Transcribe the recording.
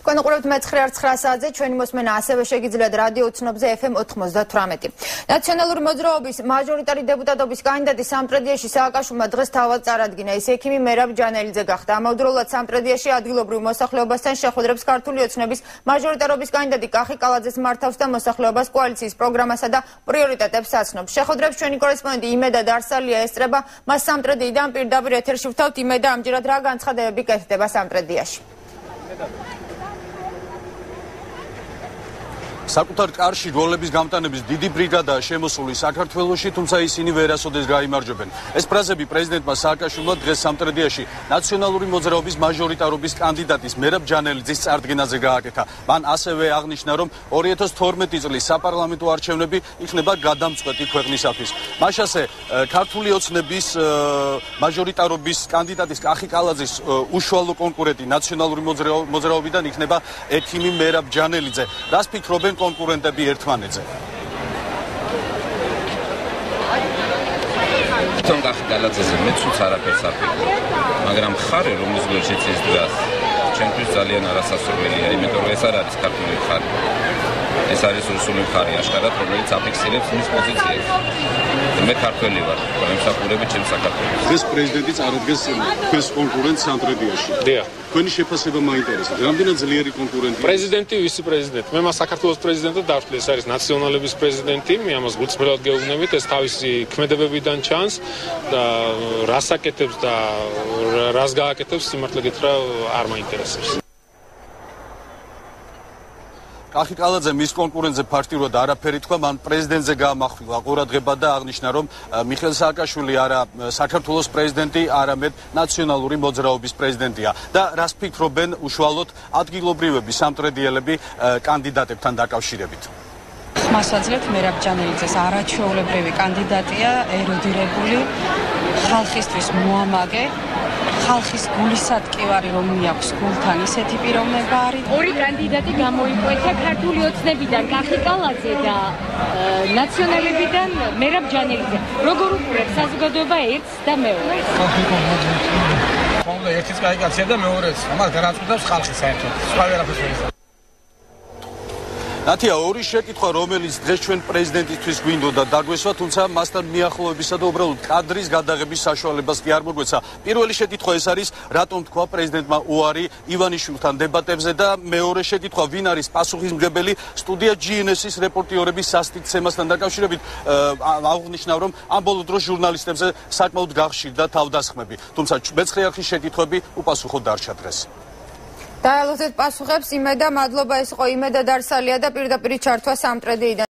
Კონკრეტულად მე-9 საათზე ჩვენი მოსმენა ასევე შეგიძლიათ რადიო ოცნებზე FM 98. ნაციონალური მოძრაობის მაჟორიტარი დეპუტატობის კანდიდატი სამტრედიაში სააკაშვილმა დღეს თავად წარადგინა. ის ექიმი მერაბ ჯანელიძე გახდა. ამავდროულად სამტრედიაში ადგილობრივ მოსახლეობასთან შეხვედრებს ქართული ოცნების მაჟორიტარობის კანდიდატი კახი კალაძეც მართავს და მოსახლეობას კოალიციის პროგრამასა და პრიორიტეტებს აცნობს. შეხვედრებს ჩვენი კორესპონდენტი იმედა დარსალია ესწრება. მას სამტრედიიდან პირდაპირ ეთერში ვთავთ. იმედა, ამჯერად რა განცხადებები კეთდება სამტრედიაში? საკუთარ კარში როლების გამტანების დიდი ბრიგადაა შემოსული საქართველოში, თუმცა ისინი ვერასოდეს გაიმარჯვებენ. ეს ფრაზები პრეზიდენტმა სააკაშვილმა დღეს სამტრედიაში ნაციონალური მოძრაობის მაჟორიტარობის კანდიდატის მერაბ ჯანელიძის წარდგენაზე გააკეთა. მან ასევე აღნიშნა, რომ 2012 წლის საპარლამენტო არჩევნები იქნება გადამწყვეტი ქვეყნისათვის. მაშასე ქართული ოცნების მაჟორიტარობის კანდიდატის კახი კალაძის უშუალო კონკურენტი ნაციონალური მოძრაობიდან იქნება ექიმი მერაბ ჯანელიძე. რას ფიქრობენ კონკურენტები ერთმანეთზე? თვითონ კახი კალაძეზე მეც არაფერს არ ვფიქრობ, მაგრამ ხარი რომლის გულშიც ის დგას ჩემთვის ძალიან არასასურველია, იმიტომ რომ ეს არ არის ქართული ხარი. ეს არის რუსული ხარი, აშკარად, რომელიც აფიქსირებს მის პოზიციებს. მე ქართველი ვარ, ემსახურები ჩემს საქართველოს. დღეს პრეზიდენტი წარადგეს თქვენს კონკურენტს სამტრედიაში. დიახ. თქვენი შეფასება მაინტერესებს. რამდენად ძლიერი კონკურენტია? პრეზიდენტი ვისი პრეზიდენტი? მე მას საქართველოს პრეზიდენტად დავთვლი, ეს არის ნაციონალების პრეზიდენტი, მე ამას გულწრფელად გეუბნებით, ეს თავისი ქმედებებიდან ჩანს და რას აკეთებს და რას გააკეთებს, სიმართლე გითხრა არ მაინტერესებს. კახი კალაძე მის კონკურენტზე ფაქტიურად არაფერი თქვა, მან პრეზიდენტზე გაამახვილა ყურადღება და აღნიშნა, რომ მიხეილ სააკაშვილი არა საქართველოს პრეზიდენტი, არამედ ნაციონალური მოძრაობის პრეზიდენტია და რას ფიქრობენ უშუალოდ ადგილობრივები სამტრედიელები კანდიდატებთან დაკავშირებით. ხმასვაძლევთ მერაბ ჯანელიძეს არაჩვეულებრივი კანდიდატია, ერუდირებული, ხალხისთვის მოამაგე, ხალხის გულისატკივარი რომ მიაქვს გულთან ისეთი პიროვნება არის. ორი კანდიდატი გამოიკვეთა ქართული ოცნებიდან კახი კალაძე და ნაციონალებიდან მერაბ ჯანელიძე. როგორ უყურებს საზოგადოება ერთს და მეორეს? ხოლმე ერთიც კაი კაცია და მეორეც. ამას განაწყვეტავს ხალხი საერთოდ. სხვა ვერაფერს ვერ იზრდება. ნათია, ორი შეკითხვა, რომელიც დღეს ჩვენ პრეზიდენტისთვის გვინდოდა დაგვესვა, თუმცა მასთან მიახლოებისა და უბრალოდ კადრის გადაღების საშუალებას კი არ მოგვეცა. პირველი შეკითხვა ეს არის, რატომ თქვა პრეზიდენტმა უარი ივანიშვილთან დებატებზე და მეორე შეკითხვა, ვინ არის პასუხისმგებელი სტუდია GNS-ის რეპორტიორების სასტიკცემასთან დაკავშირებით, აღნიშნავ, რომ ამ ბოლო დროს ჟურნალისტებზე საკმაოდ გახშირდა თავდასხმები. თუმცა მე-9 არხის შეკითხვები უპასუხო დარჩა დღეს. დაელოდეთ პასუხებს იმედა, მადლობა, ეს იყო იმედა დარსალია და პირდაპირ ჩართვა სამტრედიიდან.